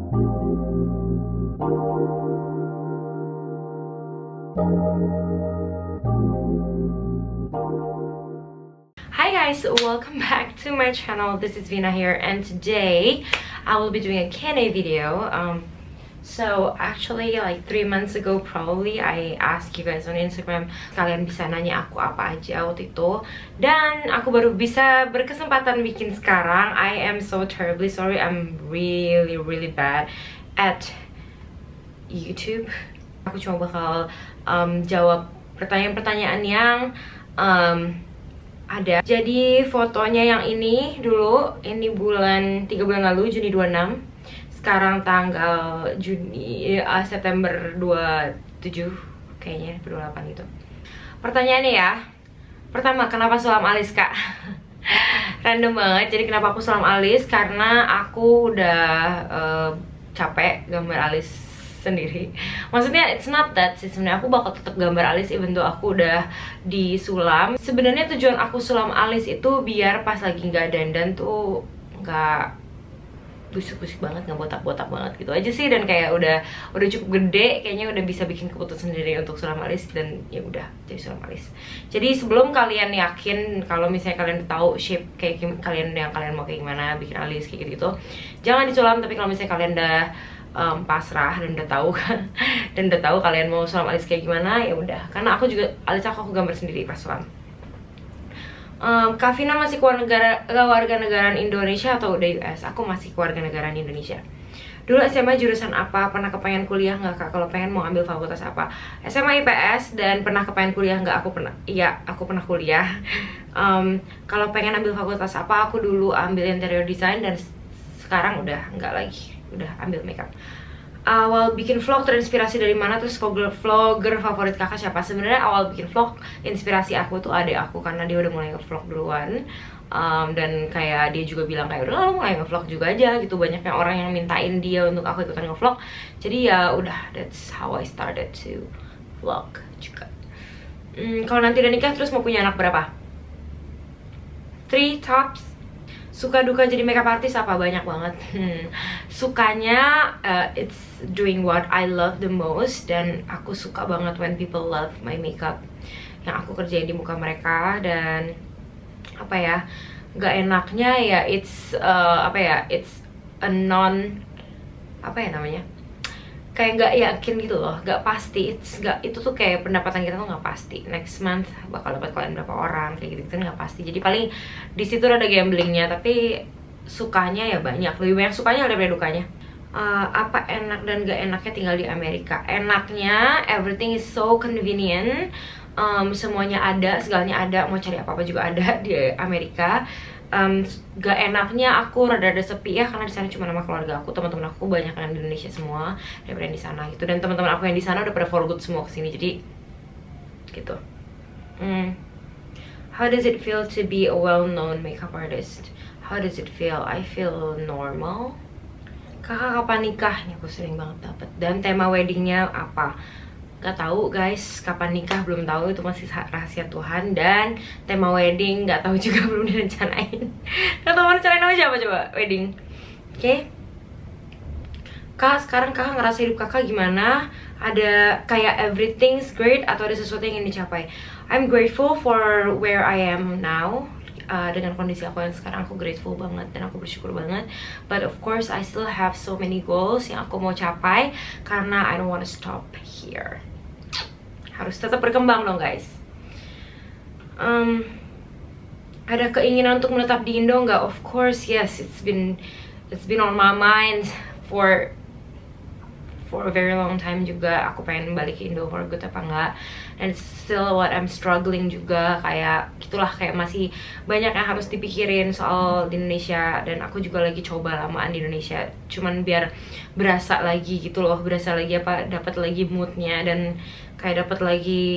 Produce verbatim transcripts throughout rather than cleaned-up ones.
Hi guys, welcome back to my channel. This is Vina here, and today I will be doing a Q and A video. Um, so actually like three months ago probably I asked you guys on Instagram, kalian bisa nanya aku apa aja waktu itu, dan aku baru bisa berkesempatan bikin sekarang. I am so terribly sorry, I'm really really bad at YouTube. Aku cuma bakal um, jawab pertanyaan-pertanyaan yang um, ada. Jadi fotonya yang ini dulu, ini bulan tiga bulan lalu, Juni dua puluh enam. Sekarang tanggal Juni uh, September dua puluh tujuh kayaknya, dua puluh delapan gitu. Pertanyaannya ya, pertama, kenapa sulam alis, Kak? Random banget. Jadi kenapa aku sulam alis? Karena aku udah uh, capek gambar alis sendiri. Maksudnya it's not that sih, sebenarnya aku bakal tetap gambar alis even though aku udah disulam. Sebenarnya tujuan aku sulam alis itu biar pas lagi nggak dandan tuh nggak busuk-busuk banget, nggak botak-botak banget gitu aja sih. Dan kayak udah udah cukup gede, kayaknya udah bisa bikin keputusan sendiri untuk sulam alis, dan ya udah jadi sulam alis. Jadi sebelum kalian yakin kalau misalnya kalian tahu shape kayak kalian yang kalian mau kayak gimana bikin alis kayak gitu, jangan disulam. Tapi kalau misalnya kalian udah um, pasrah dan udah tahu kan dan udah tahu kalian mau sulam alis kayak gimana, ya udah. Karena aku juga alis aku, aku gambar sendiri pas sulam. Um, Kak Vina masih keluarga warga negaraan Indonesia atau udah U S? Aku masih keluarga negaraan Indonesia. Dulu S M A jurusan apa? Pernah kepengen kuliah nggak, Kak? Kalau pengen mau ambil fakultas apa? S M A I P S. Dan pernah kepengen kuliah nggak? Aku pernah. Iya, aku pernah kuliah. Um, kalau pengen ambil fakultas apa? Aku dulu ambil interior design, dan sekarang udah nggak lagi. Udah ambil makeup. Awal bikin vlog terinspirasi dari mana? Terus vlogger, vlogger favorit kakak siapa? Sebenarnya awal bikin vlog inspirasi aku tuh adik aku, karena dia udah mulai nge-vlog duluan. Um, dan kayak dia juga bilang kayak udah lo mulai nge-vlog juga aja gitu. Banyak yang orang yang mintain dia untuk aku ikutan nge-vlog. Jadi ya udah, that's how I started to vlog juga. Hmm, kalau nanti udah nikah terus mau punya anak berapa? Three tops. Suka duka jadi makeup artist apa? Banyak banget. hmm. Sukanya uh, it's doing what I love the most, dan aku suka banget when people love my makeup yang aku kerjain di muka mereka. Dan apa ya, gak enaknya ya it's uh, apa ya, it's a non apa ya namanya, kayak nggak yakin gitu loh, nggak pasti. It's gak, itu tuh kayak pendapatan kita tuh nggak pasti. Next month bakal dapat klien berapa orang kayak gitu kan nggak pasti. Jadi paling di situ ada gamblingnya. Tapi sukanya ya banyak, lebih banyak sukanya daripada dukanya. Uh, apa enak dan gak enaknya tinggal di Amerika? Enaknya everything is so convenient. Um, semuanya ada, segalanya ada, mau cari apa apa juga ada di Amerika. Um, gak enaknya aku rada-rada sepi ya, karena di sana cuma nama keluarga aku, teman-teman aku banyak yang di Indonesia semua daripada di sana gitu. Dan teman-teman aku yang di sana udah pada for good semua kesini, jadi gitu. Hmm. How does it feel to be a well-known makeup artist? How does it feel? I feel normal. Kakak kapan nikah? Ini aku sering banget dapet. Dan tema weddingnya apa? Gak tahu guys, kapan nikah belum tahu, itu masih rahasia Tuhan. Dan tema wedding gak tahu juga, belum direncanain. Gak tahu mau rencanain apa siapa coba wedding. Oke, okay. Kak, sekarang kakak ngerasa hidup kakak gimana? Ada kayak everything's great atau ada sesuatu yang ingin dicapai? I'm grateful for where I am now. Uh, dengan kondisi aku yang sekarang, aku grateful banget dan aku bersyukur banget. But of course I still have so many goals yang aku mau capai, karena I don't want to stop here. Harus tetap berkembang dong guys. um, Ada keinginan untuk menetap di Indo nggak? Of course yes, it's been it's been on my mind for for a very long time juga. Aku pengen balik ke Indo for good apa enggak, and it's still what I'm struggling juga. Kayak gitulah, kayak masih banyak yang harus dipikirin soal di Indonesia. Dan aku juga lagi coba lamaan di Indonesia, cuman biar berasa lagi gitu loh, berasa lagi apa, dapat lagi moodnya, dan kayak dapat lagi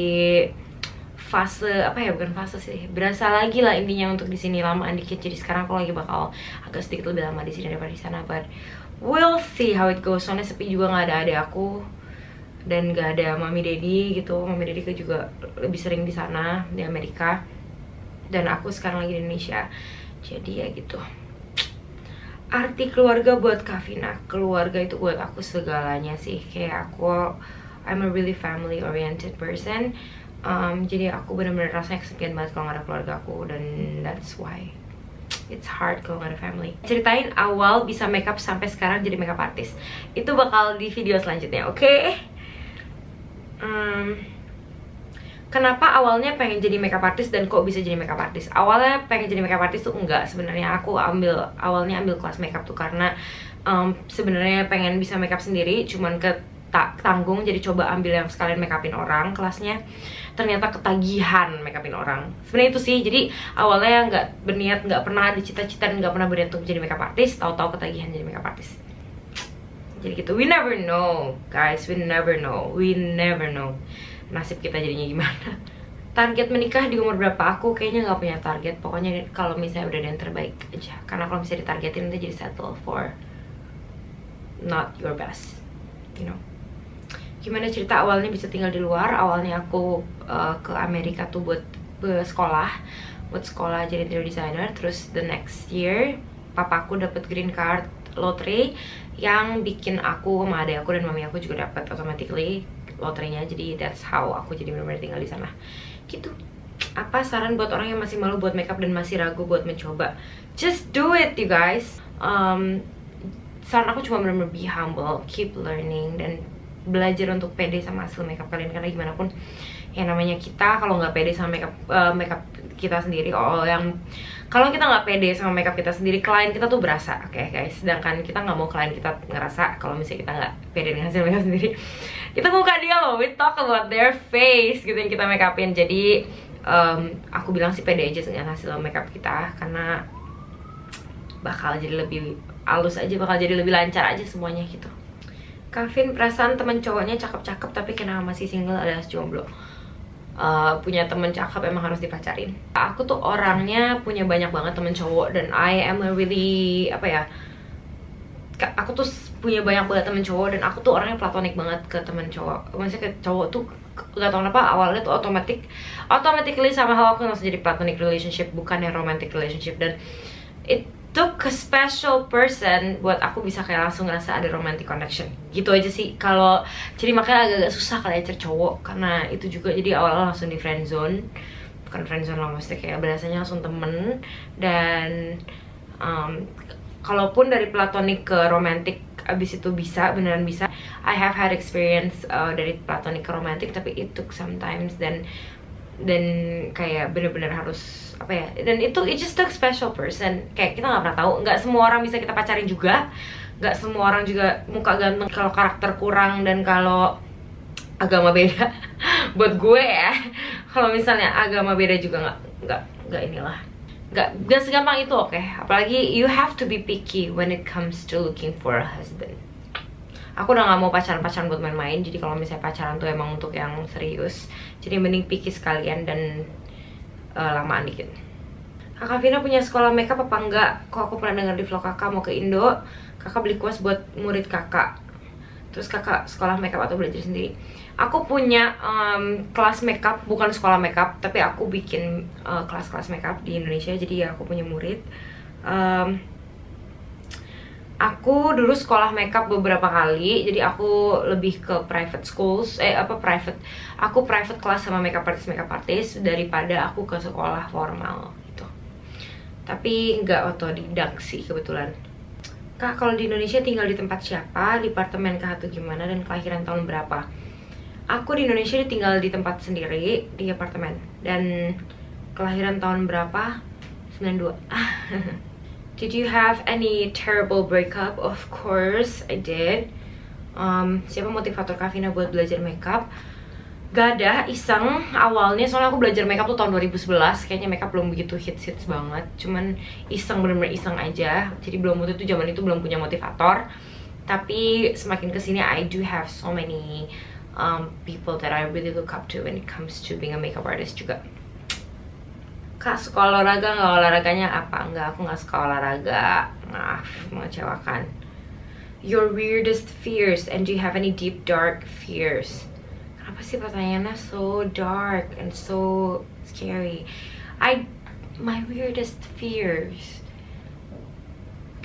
fase apa ya, bukan fase sih, berasa lagi lah intinya untuk di sini lamaan dikit. Jadi sekarang aku lagi bakal agak sedikit lebih lama di sini daripada di sana, but we'll see how it goes. Soalnya sepi juga, nggak ada adik aku dan nggak ada mami daddy gitu. Mami daddy juga lebih sering di sana di Amerika, dan aku sekarang lagi di Indonesia. Jadi ya gitu. arti keluarga buat Kavina, keluarga itu buat aku segalanya sih. Kayak aku, I'm a really family oriented person. Um, jadi aku bener-bener rasanya kesepian banget kalau gak ada keluarga aku, dan that's why it's hard kalau gak ada family. Ceritain awal bisa makeup sampai sekarang jadi makeup artist. Itu bakal di video selanjutnya, oke? Okay? Um, Kenapa awalnya pengen jadi makeup artist dan kok bisa jadi makeup artist? Awalnya pengen jadi makeup artist tuh enggak. Sebenarnya aku ambil awalnya ambil kelas makeup tuh karena um, sebenarnya pengen bisa makeup sendiri, cuman ke tak tanggung, jadi coba ambil yang sekalian makeupin orang kelasnya. Ternyata ketagihan makeupin orang. Sebenarnya itu sih. Jadi awalnya nggak berniat, nggak pernah ada cita-cita, nggak pernah berniat untuk jadi makeup artist. Tahu-tahu ketagihan jadi makeup artist. Jadi gitu. We never know, guys. We never know. We never know. Nasib kita jadinya gimana. Target menikah di umur berapa? Aku kayaknya nggak punya target. Pokoknya kalau misalnya udah ada yang terbaik aja. Karena kalau misalnya ditargetin nanti jadi settle for not your best, you know. Gimana cerita awalnya bisa tinggal di luar? Awalnya aku uh, ke Amerika tuh buat sekolah, buat sekolah jadi interior designer. Terus the next year papaku dapet green card lottery yang bikin aku sama adik aku dan mami aku juga dapat automatically loterinya. Jadi that's how aku jadi benar-benar tinggal di sana gitu. Apa saran buat orang yang masih malu buat makeup dan masih ragu buat mencoba? Just do it, you guys. um, Saran aku cuma benar-benar be humble, keep learning, dan belajar untuk pede sama hasil makeup kalian. Karena gimana pun yang namanya kita kalau nggak pede sama makeup uh, makeup kita sendiri, oh yang kalau kita nggak pede sama makeup kita sendiri, klien kita tuh berasa, oke okay, guys. Sedangkan kita nggak mau klien kita ngerasa kalau misalnya kita nggak pede dengan hasil makeup sendiri. Kita buka dia loh, we talk about their face gitu yang kita make upin. Jadi um, aku bilang sih pede aja dengan hasil makeup kita, karena bakal jadi lebih halus aja, bakal jadi lebih lancar aja semuanya gitu. Kavin, perasaan temen cowoknya cakep-cakep tapi kenapa masih single alias jomblo? Uh, punya temen cakep emang harus dipacarin. Aku tuh orangnya punya banyak banget temen cowok, dan I am a really apa ya, aku tuh punya banyak banget temen cowok, dan aku tuh orangnya platonik banget ke temen cowok. Maksudnya ke cowok tuh gak tau kenapa awalnya tuh otomatik automatically sama hal aku langsung jadi platonic relationship, bukan yang romantic relationship. Dan it took a special person buat aku bisa kayak langsung ngerasa ada romantic connection gitu aja sih. Kalau jadi makanya agak-agak susah kali ya cari cowok karena itu juga. Jadi awal-awal langsung di friend zone, bukan friend zone lah, maksudnya kayak berasanya langsung temen. Dan um, kalaupun dari platonic ke romantic abis itu bisa, beneran bisa. I have had experience uh, dari platonic ke romantic, tapi it took sometimes. Dan dan kayak bener-bener harus apa ya, dan itu it just took special person. Kayak kita nggak pernah tahu, nggak semua orang bisa kita pacarin juga, nggak semua orang juga muka ganteng kalau karakter kurang dan kalau agama beda. Buat gue ya, kalau misalnya agama beda juga nggak nggak nggak inilah, nggak nggak segampang itu, oke okay? Apalagi you have to be picky when it comes to looking for a husband. Aku udah gak mau pacaran-pacaran buat main-main. Jadi kalau misalnya pacaran tuh emang untuk yang serius. Jadi mending picky sekalian dan uh, lamaan dikit. Kakak Vina punya sekolah makeup apa enggak? Kok aku pernah dengar di vlog kakak mau ke Indo, kakak beli kuas buat murid kakak. Terus kakak sekolah makeup atau belajar sendiri? Aku punya um, kelas makeup, bukan sekolah makeup, tapi aku bikin kelas-kelas uh, makeup di Indonesia. Jadi ya aku punya murid. um, Aku dulu sekolah makeup beberapa kali, jadi aku lebih ke private schools, eh apa private, aku private kelas sama makeup artist makeup artist daripada aku ke sekolah formal gitu. Tapi nggak otodidak sih kebetulan. Kak, kalau di Indonesia tinggal di tempat siapa, di apartemen kah atau gimana, dan kelahiran tahun berapa? Aku di Indonesia tinggal di tempat sendiri, di apartemen, dan kelahiran tahun berapa? sembilan dua. Did you have any terrible breakup? Of course I did. um, Siapa motivator Kak Vina buat belajar makeup? Gak ada, iseng awalnya. Soalnya aku belajar makeup tuh tahun dua ribu sebelas. Kayaknya makeup belum begitu hits-hits banget. Cuman iseng, bener-bener iseng aja. Jadi belum, waktu itu zaman itu belum punya motivator. Tapi semakin kesini I do have so many um, people that I really look up to when it comes to being a makeup artist juga. Kak, suka olahraga nggak? Olahraganya apa? Enggak, aku nggak suka olahraga. Maaf, mengecewakan. Your weirdest fears, and do you have any deep dark fears? Kenapa sih pertanyaannya so dark and so scary? I, my weirdest fears.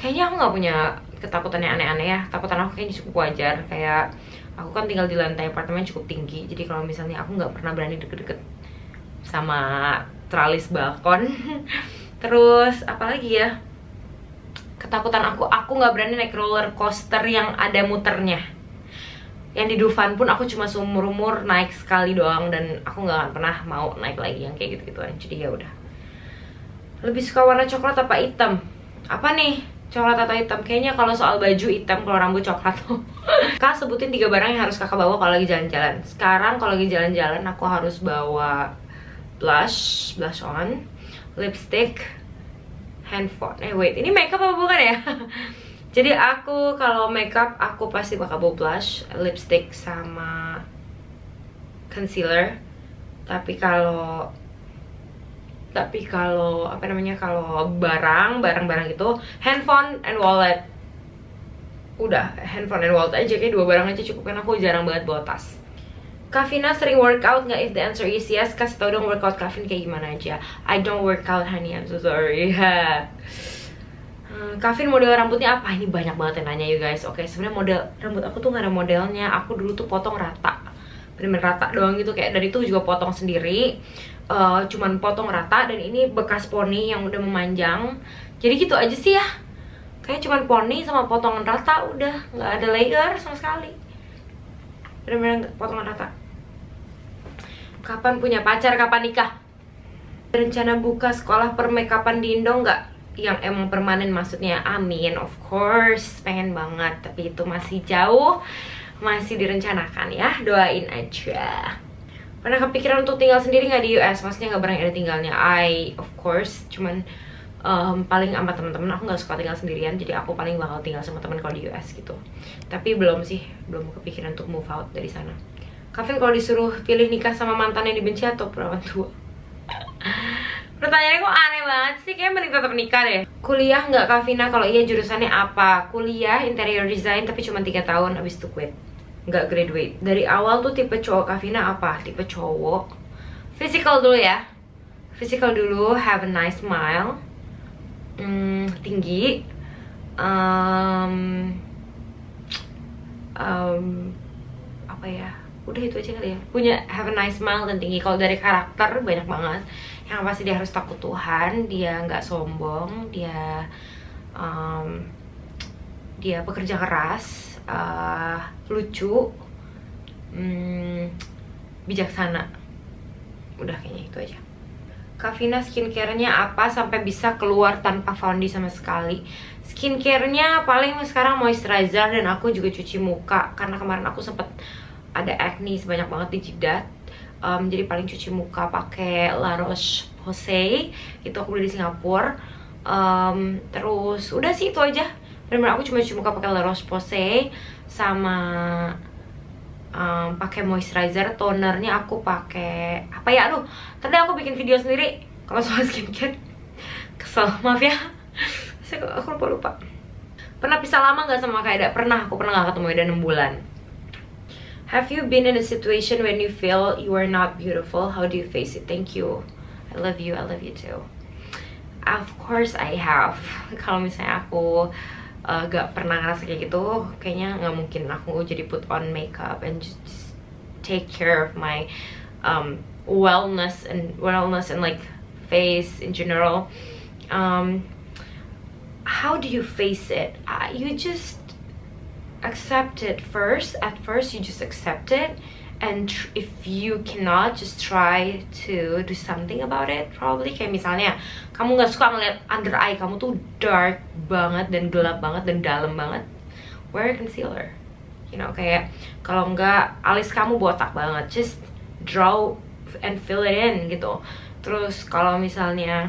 kayaknya aku nggak punya ketakutan yang aneh-aneh ya. Takutan aku kayaknya cukup wajar. Kayak aku kan tinggal di lantai apartemen cukup tinggi, jadi kalau misalnya aku nggak pernah berani deket-deket sama tralis balkon. Terus apalagi ya, ketakutan aku, aku nggak berani naik roller coaster yang ada muternya. Yang di Dufan pun aku cuma seumur umur naik sekali doang, dan aku nggak akan pernah mau naik lagi yang kayak gitu-gituan. Jadi ya udah. Lebih suka warna coklat apa hitam? Apa nih? Coklat atau hitam? Kayaknya kalau soal baju hitam, kalau rambut coklat tuh. Kak, sebutin tiga barang yang harus kakak bawa kalau lagi jalan-jalan. Sekarang kalau lagi jalan-jalan aku harus bawa blush, blush on, lipstick, handphone. Eh wait, ini makeup apa bukan ya? Jadi aku kalau makeup aku pasti bakal bawa blush, lipstick sama concealer. Tapi kalau tapi kalau apa namanya, kalau barang barang-barang itu handphone and wallet. Udah, handphone and wallet aja, kayak dua barang aja cukup, karena aku jarang banget bawa tas. Kavina sering workout nggak? If the answer is yes, kasih tau dong workout Kavin kayak gimana aja. I don't workout honey, I'm so sorry. hmm, Kavin model rambutnya apa? Ini banyak banget yang nanya you guys. Oke, sebenarnya model rambut aku tuh nggak ada modelnya. Aku dulu tuh potong rata, bener-bener rata doang gitu, kayak dari itu juga potong sendiri. Uh, cuman potong rata, dan ini bekas poni yang udah memanjang. Jadi gitu aja sih ya, kayak cuman poni sama potongan rata, udah nggak ada layer sama sekali, bener-bener potongan rata. Kapan punya pacar, kapan nikah? Rencana buka sekolah permakeupan di Indo nggak? Yang emang permanen maksudnya? Amin, of course, pengen banget, tapi itu masih jauh, masih direncanakan ya, doain aja. Pernah kepikiran untuk tinggal sendiri nggak di U S? Maksudnya nggak pernah ada tinggalnya. I of course, cuman um, paling sama temen-temen. Aku nggak suka tinggal sendirian, jadi aku paling bakal tinggal sama temen kalau di U S gitu. Tapi belum sih, belum kepikiran untuk move out dari sana. Kavin kalau disuruh pilih nikah sama mantan yang dibenci atau perawan tua? Pertanyaannya kok aneh banget sih, kayak mending tetap nikah deh. Kuliah nggak Kavina? Kalau iya jurusannya apa? Kuliah interior design tapi cuma tiga tahun, abis itu quit, nggak graduate. Dari awal tuh tipe cowok Kavina apa? Tipe cowok physical dulu ya, physical dulu, have a nice smile, hmm, tinggi, um, um, apa ya, udah itu aja kali ya. Punya have a nice smile dan tinggi. Kalau dari karakter banyak banget. Yang pasti dia harus takut Tuhan, dia nggak sombong, dia um, dia bekerja keras, uh, lucu, hmm, bijaksana. Udah kayaknya itu aja. Kavina skincare-nya apa sampai bisa keluar tanpa foundation sama sekali? Skincare-nya paling sekarang moisturizer, dan aku juga cuci muka karena kemarin aku sempet ada acne sebanyak banget di jidat. Um, jadi paling cuci muka pakai La Roche-Posay, itu aku beli di Singapura. Um, terus udah sih itu aja. Bener-bener aku cuma cuci muka pakai La Roche-Posay sama um, pakai moisturizer. Tonernya aku pakai apa ya? Aduh, tadi aku bikin video sendiri kalau soal skincare. Kesel, maaf ya. Aku lupa lupa. Pernah pisah lama nggak sama Kak Eda? Pernah, aku pernah nggak ketemu Eda enam bulan. Have you been in a situation when you feel you are not beautiful? How do you face it? Thank you. I love you. I love you too. Of course I have. Kalau misalnya aku uh, gak pernah ngerasa kayak gitu, kayaknya nggak mungkin aku jadi put on makeup and just, just take care of my um, wellness and wellness and like face in general. Um, how do you face it? Uh, you just accept it first. At first you just accept it, and tr if you cannot, just try to do something about it. Probably kayak misalnya kamu nggak suka ngeliat under eye kamu tuh dark banget dan gelap banget dan dalam banget, wear concealer, you know. Kayak kalau nggak alis kamu botak banget, just draw and fill it in gitu. Terus kalau misalnya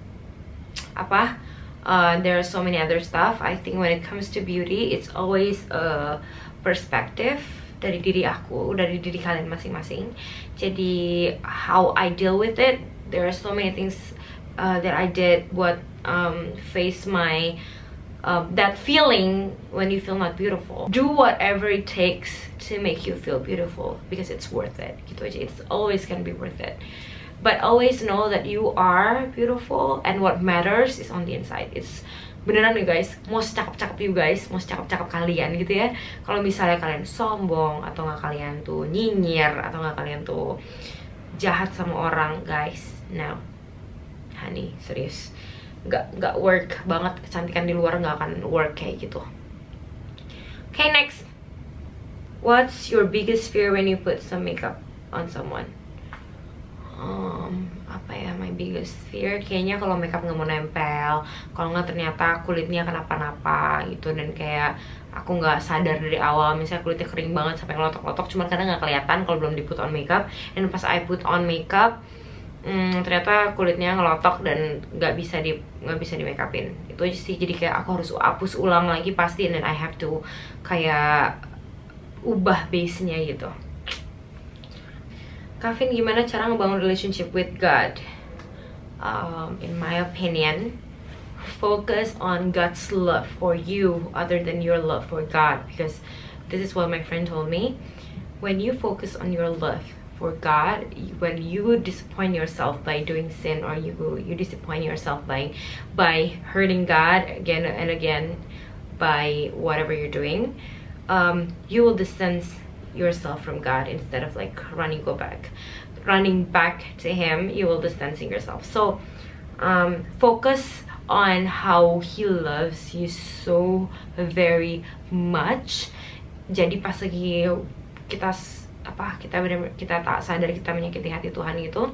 apa, Uh, there are so many other stuff. I think when it comes to beauty, it's always a perspective dari diri aku, dari diri kalian masing-masing. Jadi how I deal with it, there are so many things uh, that I did buat um, face my uh, that feeling when you feel not beautiful. Do whatever it takes to make you feel beautiful because it's worth it. Gitu aja. It's always gonna be worth it. But always know that you are beautiful, and what matters is on the inside. It's beneran nih guys, mau secakep-cakep you guys, mau secakep-cakep kalian gitu ya, kalau misalnya kalian sombong atau nggak kalian tuh nyinyir atau nggak kalian tuh jahat sama orang guys, no honey, serius nggak nggak work banget. Kecantikan di luar nggak akan work kayak gitu. Oke, okay, next, what's your biggest fear when you put some makeup on someone? Um, apa ya my biggest fear? Kayaknya kalau makeup nggak mau nempel, kalau nggak ternyata kulitnya kenapa-napa gitu, dan kayak aku nggak sadar dari awal, misalnya kulitnya kering banget sampai ngelotok-lotok, cuman kadang nggak kelihatan kalau belum di put on makeup, dan pas I put on makeup hmm, ternyata kulitnya ngelotok dan nggak bisa di nggak bisa di make upin. Itu aja sih, jadi kayak aku harus hapus ulang lagi pasti, dan I have to kayak ubah base-nya gitu. Kavin, gimana cara ngebangun relationship with God? Um, in my opinion, focus on God's love for you other than your love for God, because this is what my friend told me. When you focus on your love for God, when you disappoint yourself by doing sin, or you you disappoint yourself by by hurting God again and again by whatever you're doing, um, you will distance yourself from God instead of like running go back running back to Him. You will distancing yourself. So um, focus on how He loves you so very much. Jadi pas lagi kita apa kita benar kita tak sadar kita menyakiti hati Tuhan gitu,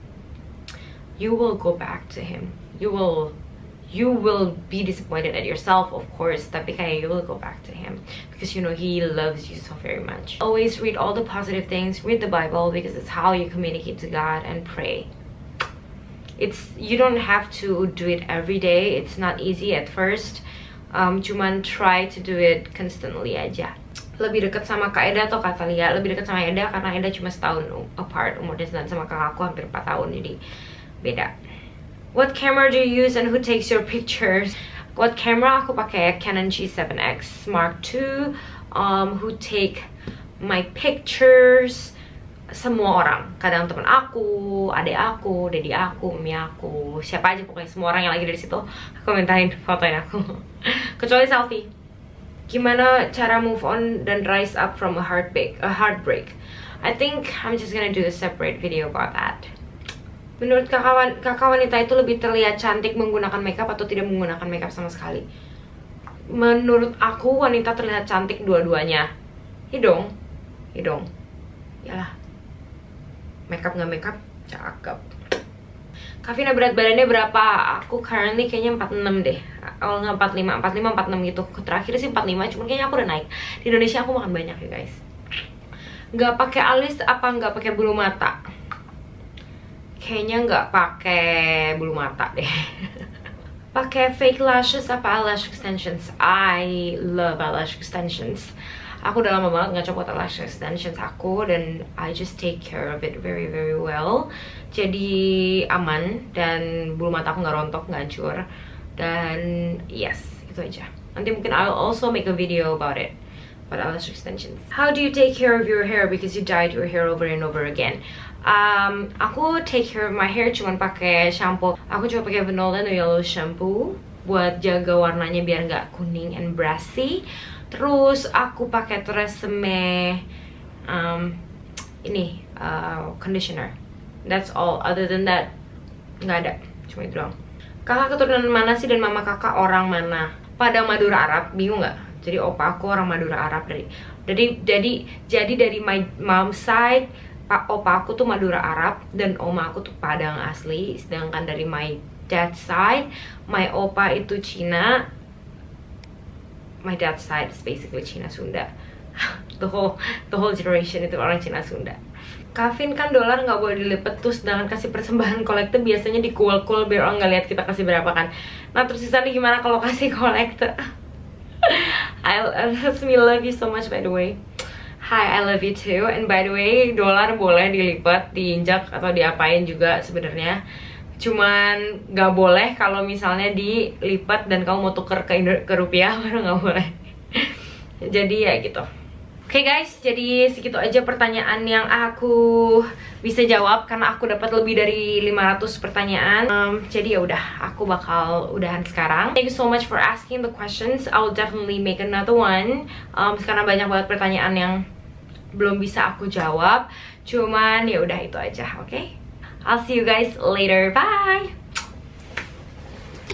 you will go back to Him. You will you will be disappointed at yourself, of course, tapi kayak you will go back to Him because you know He loves you so very much. Always read all the positive things, read the Bible, because it's how you communicate to God, and pray. It's you don't have to do it every day. It's not easy at first. Um, cuman try to do it constantly aja. Lebih dekat sama Kak Eda atau Kak Talia? Lebih dekat sama Eda karena Eda cuma setahun apart umurnya, dan sama kakakku hampir empat tahun, jadi beda. What camera do you use and who takes your pictures? What camera? Aku pakai Canon G seven X Mark two. Um, who take my pictures? Semua orang. Kadang teman aku, adik aku, dedi aku, mami aku, siapa aja pokoknya, semua orang yang lagi dari situ aku mintain fotoin aku. Kecuali selfie. Gimana cara move on dan rise up from a heartbreak? A heartbreak. I think I'm just gonna do a separate video about that. Menurut kakak, kakak wanita itu lebih terlihat cantik menggunakan makeup atau tidak menggunakan makeup sama sekali? Menurut aku wanita terlihat cantik dua-duanya. Hidung, hidung, yalah. Makeup nggak makeup, cakep. Kavina berat badannya berapa? Aku currently kayaknya empat puluh enam deh. Kalau nggak empat puluh lima, empat puluh lima, empat puluh enam gitu. Terakhir sih empat puluh lima, cuman kayaknya aku udah naik. Di Indonesia aku makan banyak ya guys. Nggak pakai alis apa nggak pakai bulu mata? Kayaknya nggak pakai bulu mata deh. Pakai fake lashes apa eyelash extensions? I love eyelash extensions. Aku udah lama banget nggak coba eyelash extensions aku, dan I just take care of it very very well. Jadi aman, dan bulu mata aku nggak rontok, nggak hancur. Dan yes, itu aja. Nanti mungkin I'll also make a video about it, about eyelash extensions. How do you take care of your hair because you dyed your hair over and over again? Um, aku take care of my hair cuman pakai shampoo. Aku cuma pakai Venola No Yellow shampoo buat jaga warnanya biar nggak kuning and brassy. Terus aku pakai Tresemme um, ini uh, conditioner. That's all. Other than that, nggak ada. Cuma itu doang. Kakak keturunan mana sih, dan mama kakak orang mana? Padang Madura Arab, bingung nggak? Jadi opa aku orang Madura Arab dari. Jadi jadi jadi dari my mom side. Pak opa aku tuh Madura Arab dan oma aku tuh Padang asli. Sedangkan dari my dad side, my opa itu Cina. My dad side is basically Cina Sunda. The whole the whole generation itu orang Cina Sunda. Kavin, kan dolar nggak boleh dilipet, tuh sedangkan kasih persembahan kolektor biasanya dikul-kul biar orang nggak lihat kita kasih berapa kan. Nah terus sisanya gimana kalau kasih kolektor? I, I love you so much by the way. Hi, I love you too. And by the way, dolar boleh dilipat, diinjak atau diapain juga sebenarnya. Cuman nggak boleh kalau misalnya dilipat dan kamu mau tuker ke, ke rupiah, baru nggak boleh. Jadi ya gitu. Oke okay guys, jadi segitu aja pertanyaan yang aku bisa jawab karena aku dapat lebih dari lima ratus pertanyaan. Um, jadi ya udah, aku bakal udahan sekarang. Thank you so much for asking the questions. I will definitely make another one. Um, karena banyak banget pertanyaan yang belum bisa aku jawab. Cuman ya udah itu aja, oke? Okay? I'll see you guys later. Bye.